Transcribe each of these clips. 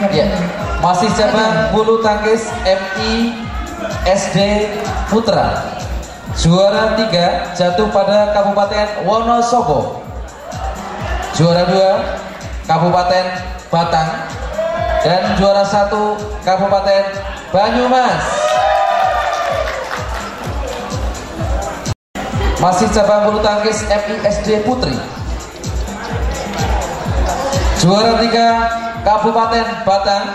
Ya. Masih cabang bulu tangkis MI SD Putra. Juara 3 jatuh pada Kabupaten Wonosobo. Juara 2 Kabupaten Batang. Dan juara 1 Kabupaten Banyumas. Masih cabang bulu tangkis MI SD Putri. Juara 3 Kabupaten Batang.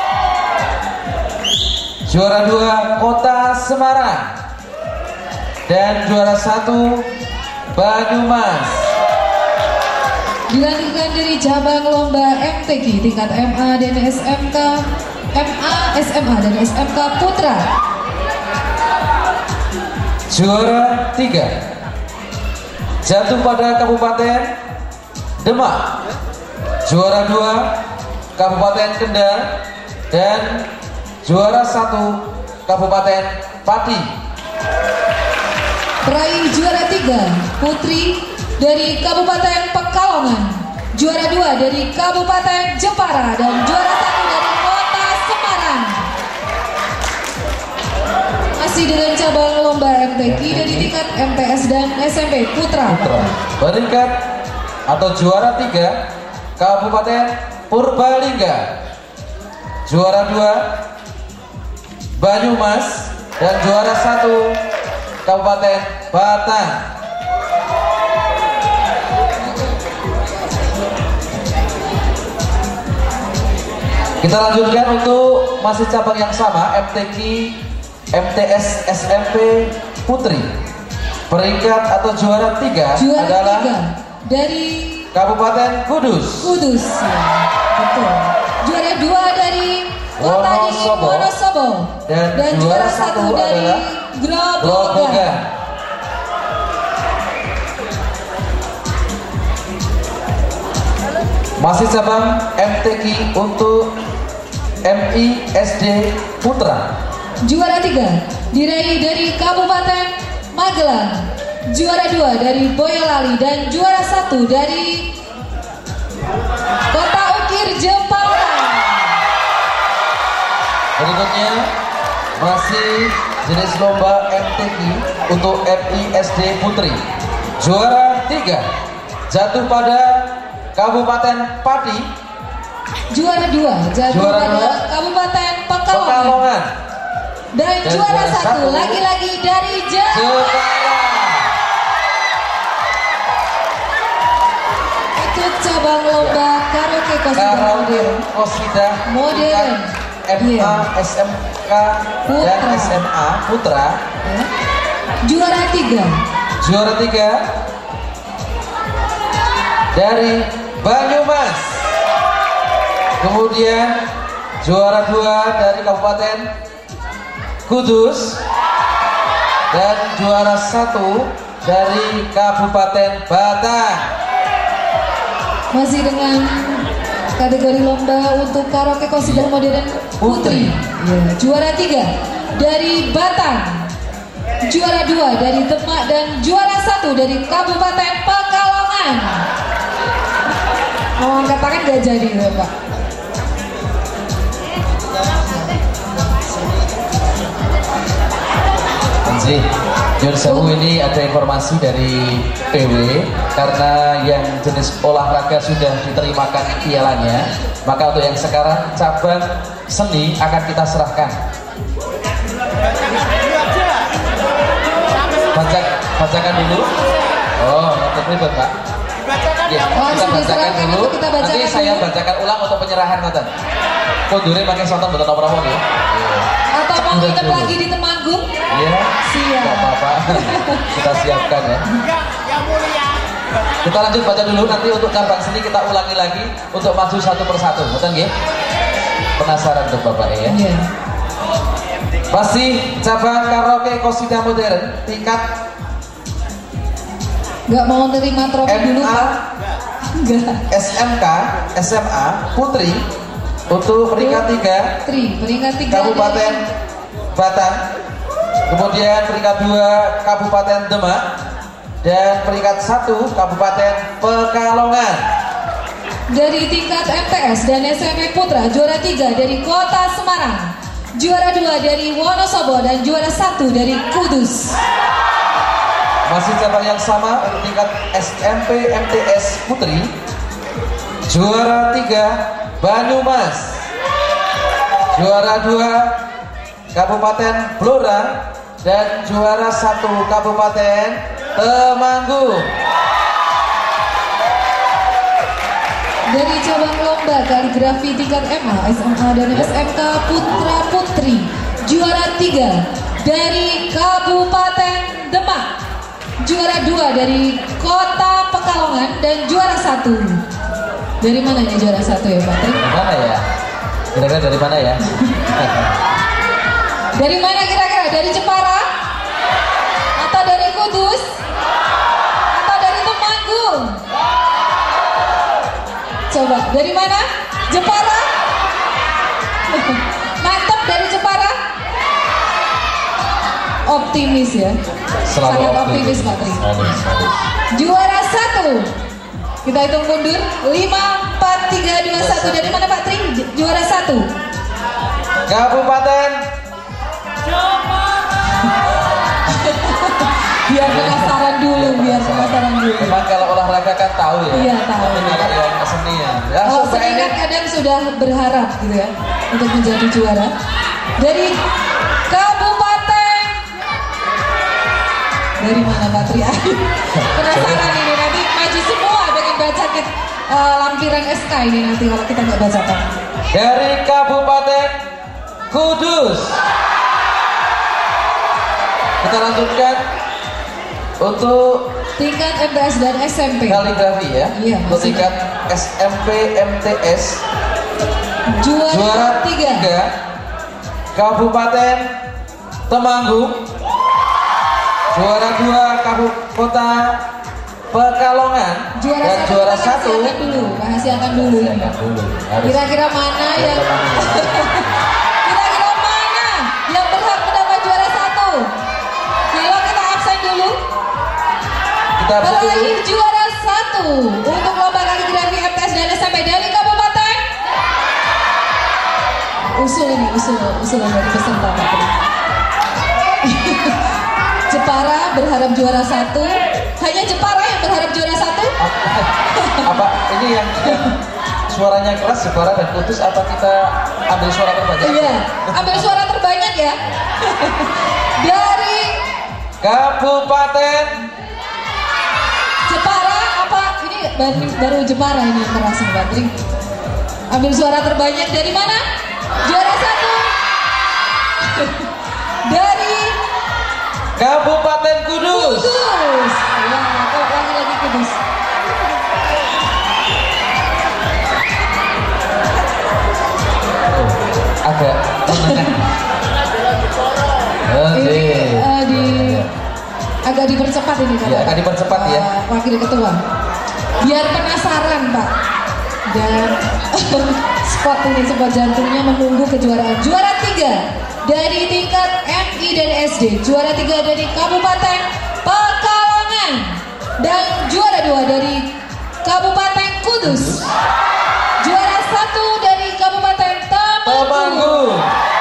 Juara 2 Kota Semarang. Dan juara 1 Banyumas. Dilanjutkan dari cabang lomba MTQ tingkat MA dan SMK, MA, SMA dan SMK Putra. Juara 3 jatuh pada Kabupaten Demak. Juara 2 Kabupaten Kendal. Dan juara 1 Kabupaten Pati. Peraih juara 3 Putri dari Kabupaten Pekalongan. Juara 2 dari Kabupaten Jepara. Dan juara 1 dari Kota Semarang. Masih dengan cabang lomba MTQ dari tingkat MTS dan SMP Putra. Peringkat atau juara 3 Kabupaten Purbalingga. Juara 2 Banyumas. Dan juara 1 Kabupaten Batang. Kita lanjutkan untuk masih cabang yang sama, MTQ MTS SMP Putri. Peringkat atau juara 3 adalah 3 dari Kabupaten Kudus. Kudus, ya, betul. Juara 2 dari Kota Wonosobo. Dan juara 1 dari Grobogan. Masih cabang MTQ untuk MI SD Putra. Juara 3 diraih dari Kabupaten Magelang. Juara 2 dari Boyolali. Dan juara 1 dari Kota Ukir, Jepara. Berikutnya masih jenis lomba MTQ untuk MI SD Putri. Juara 3 jatuh pada Kabupaten Pati. Juara 2 jatuh pada Kabupaten Pekalongan. Dan juara 1 lagi-lagi dari Jepara. Itu cabang lomba karaoke Qasidah modern. MA, SMK dan SMA Putra. Juara 3 dari Banyumas. Kemudian juara 2 dari Kabupaten Kudus. Dan juara 1 dari Kabupaten Batang. Masih dengan kategori lomba untuk karaoke qasidah modern Putri. Ya, juara 3 dari Batang. Juara 2 dari Demak. Dan juara 1 dari Kabupaten Pekalongan. Mau angkat tangan gak jadi ya, Pak? Anji, Jun Sewu ini ada informasi dari PW. Karena yang jenis olahraga sudah diterimakan pialanya, maka untuk yang sekarang cabang seni akan kita serahkan. Bacakan dulu. Oh, untuk ribet Pak. Ya, kita bacakan dulu. Nanti saya bacakan ulang untuk penyerahan ngoten. Kondure pakai sonton betul nomor ya. Atau mau nginep lagi di Temanggung? Iya. Siap. Gak apa-apa. Kita siapkan ya. Yang mulia. Kita lanjut baca dulu, nanti untuk cabang seni kita ulangi lagi untuk maju satu persatu. Betul nggih? Penasaran tuh Bapak ya? Iya. Masih cabang karaoke qasidah modern tingkat Gak mau terima trofi dulu Pak? Enggak. SMK, SMA Putri untuk peringkat 3 peringkat 3 Kabupaten Batang. Kemudian peringkat 2 Kabupaten Demak. Dan peringkat 1 Kabupaten Pekalongan. dari tingkat MTS dan SMP Putra, juara 3 dari Kota Semarang, juara 2 dari Wonosobo, dan juara 1 dari Kudus. Masih cabang yang sama untuk tingkat SMP MTS Putri, juara 3 Banyumas, juara 2 Kabupaten Blora, dan juara 1 Kabupaten Temanggung. Dari cabang lomba kaligrafi tingkat MA, SMA, dan SMK Putra Putri, juara 3 dari Kabupaten Demak, juara 2 dari Kota Pekalongan, dan juara 1. Dari mana nih juara 1 ya, Patrick? Dari mana ya? Kira-kira dari mana ya? Dari mana kira-kira? Dari Jepara? Atau dari Kudus? Atau dari Temanggung? Coba, dari mana? Jepara? Mantap, dari Jepara? Optimis ya? Selalu Sangat optimis, Patrick. Juara 1. Kita hitung mundur. 5, 4, 3, 2, 1. Dari mana, Pak Tri? Juara 1. Kabupaten Biar penasaran dulu, Memang kalau olahraga kan tahu ya. Iya, tahu. Tapi kalau yang kesenian, Kalau seni kan kadang sudah berharap gitu ya untuk menjadi juara. Dari Kabupaten, dari mana Pak Tri? Penasaran ini, nanti maju semua pengen baca lampiran SK ini nanti kalau kita nggak bacakan. Dari Kabupaten Kudus. Kita lanjutkan untuk Tingkat MTS dan SMP. kaligrafi ya. Iya, Untuk masih. tingkat SMP MTS, Juara 3. Kabupaten Temanggung, juara 2 Kota Pekalongan, Juara dan 1 juara kita 1 rahasiakan dulu, rahasiakan dulu ini. harus. Kira-kira mana yang kira-kira mana yang berhak mendapat juara 1? Kalau kita absen dulu. Kita absen dulu. Peraih juara 1 untuk lomba kaligrafi MTS dan SMP dari Kabupaten. Usul dari peserta Pak Tri. Jepara berharap juara 1. Hanya Jepara yang berharap juara 1. Apa ini yang suaranya keras Jepara dan Kudus, apa kita ambil suara terbanyak? Iya, ambil suara terbanyak ya. Dari Kabupaten Jepara apa? Ini baru Jepara ini yang keras nih, Patrick. Ambil suara terbanyak dari mana? Juara 1. Dari Kabupaten Kudus. Kudus. Ya, kok lagi Kudus. Agak Ini agak dipercepat ini kan? Ya, agak dipercepat ya. Wakil ketua. Biar penasaran Pak. Dan spot jantungnya menunggu kejuaraan. Juara 3 dari tingkat MI dan SD. Juara 3 dari Kabupaten Pekalongan. Dan juara 2 dari Kabupaten Kudus. Juara 1 dari Kabupaten Temanggung.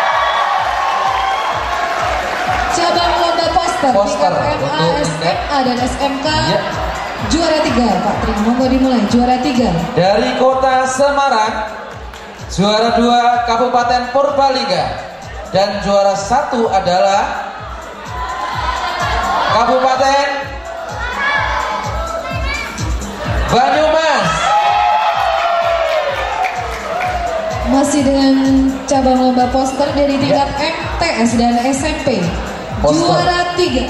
Cabang lomba poster tingkat MA, SMA, dan SMK. Ya. Juara 3 Pak Tri, monggo dimulai. Juara 3 Dari Kota Semarang, juara 2 Kabupaten Purbalingga, dan juara 1 adalah Kabupaten Banyumas. masih dengan cabang lomba poster dari tingkat MTS dan SMP. Poster. Juara 3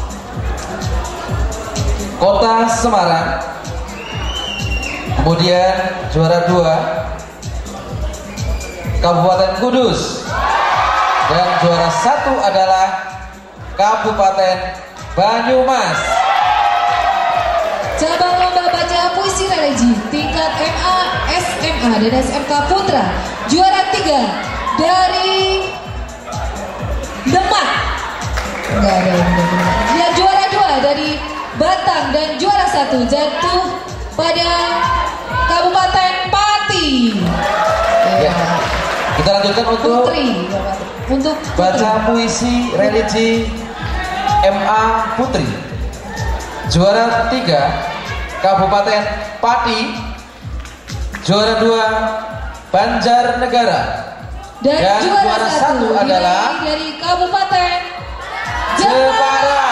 Kota Semarang, kemudian juara 2 Kabupaten Kudus, dan juara 1 adalah Kabupaten Banyumas. cabang lomba baca puisi religi tingkat MA, SMA, dan SMK Putra. Juara 3 dari Demak. Enggak ada yang dari Demak. Ya, juara 2 dari Batang, dan juara 1 jatuh pada Kabupaten Putri. Ya. Kita lanjutkan untuk Putri. Untuk baca puisi religi MA Putri. Juara 3 Kabupaten Pati. Juara 2 Banjarnegara. Dan juara 1 adalah dari Kabupaten Jepara.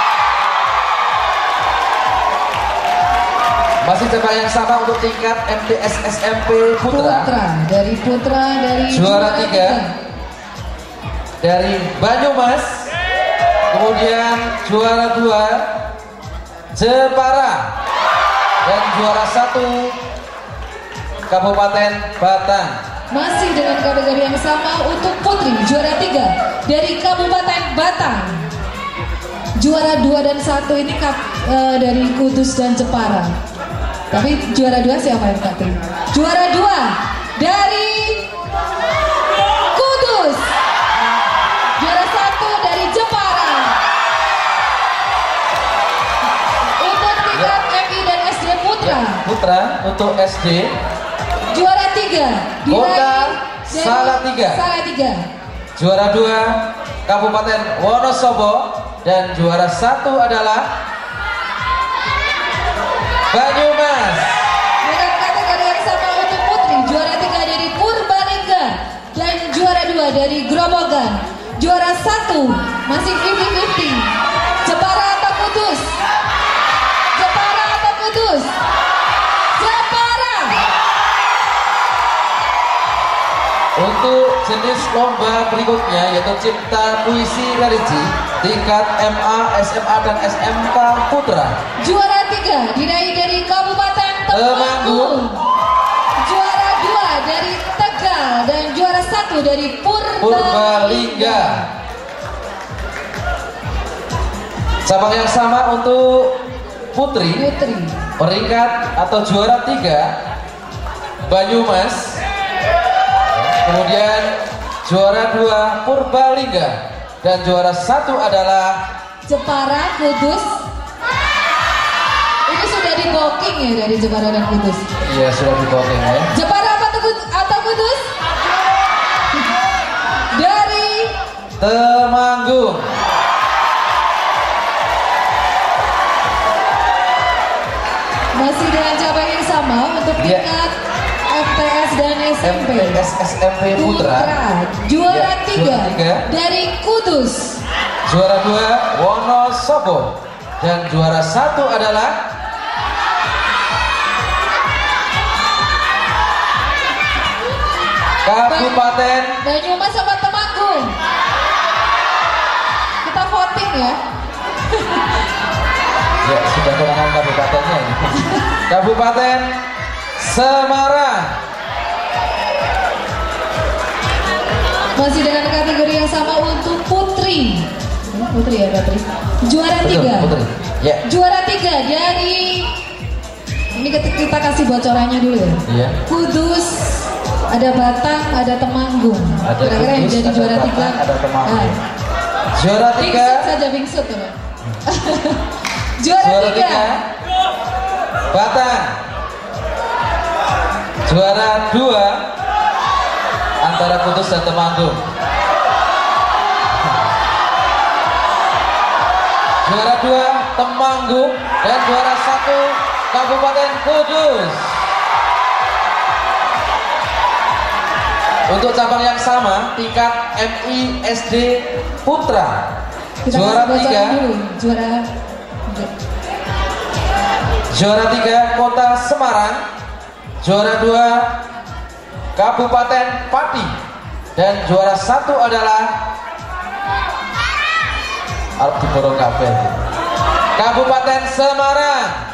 Masih cabang yang sama untuk tingkat MTS SMP Putra. Dari Juara 3 dari Banyumas. Kemudian juara 2 Jepara. Dan juara 1 Kabupaten Batang. Masih dengan kategori yang sama untuk Putri. Juara 3 dari Kabupaten Batang. Juara 2 dan 1 ini dari Kudus dan Jepara. Tapi juara 2 siapa yang Kak Tri? Juara 2 dari Kudus. Juara 1 dari Jepara. Untuk tingkat MI dan SD Putra. Putra untuk SD. Juara 3 Kota Salatiga. Juara 2 Kabupaten Wonosobo. Dan juara 1 adalah Banyumas. Dengan kategori yang sama untuk Putri. Juara 3 dari Purbalingga. Dan juara 2 dari Grobogan. Juara 1 masih 50-50. Jepara atau Kudus? Jepara atau Kudus? Jepara. Untuk jenis lomba berikutnya yaitu cipta puisi religi tingkat MA, SMA dan SMK Putra. Juara 3 diraih dari Kabupaten Temanggung. Juara 2 dari Tegal dan juara 1 dari Purbalingga. Cabang yang sama untuk Putri. Peringkat atau juara 3 Banyumas. Kemudian juara 2 Purbalingga. Dan juara 1 adalah Jepara, Kudus. Ini sudah di booking ya dari Jepara dan Kudus. Iya, sudah di booking ya. Jepara atau Kudus? Dari Temanggung. masih dengan cabang yang sama untuk tingkat MTS dan SMP. MTS SMP Putra. Juara Ya, 3 dari Kudus. Juara 2 Wonosobo. Dan juara 1 adalah Kabupaten Banyumas sama Temanggung. Kita voting ya. Ya, sudah kewenangan kabupatennya ini. Kabupaten Semarang. Masih dengan kategori yang sama untuk Putri. Putri ya, Putri. Juara Betul, 3. Putri. Ya. Juara 3 dari ini kita kasih bocorannya dulu ya. Iya. Kudus, ada Batang, ada Temanggung. Ada Kira-kira yang Kudus, jadi ada juara Batang, 3. ada Temanggung. Juara 3. Bingsut saja bingsut ya. Juara 3. Batang. Juara 2 antara Kudus dan Temanggung. Juara 2 Temanggung dan juara 1 Kabupaten Kudus. Untuk cabang yang sama tingkat MI SD Putra. Juara 3 Juara 3 Kota Semarang. Juara 2 Kabupaten Pati. Dan juara 1 adalah Kabupaten Semarang.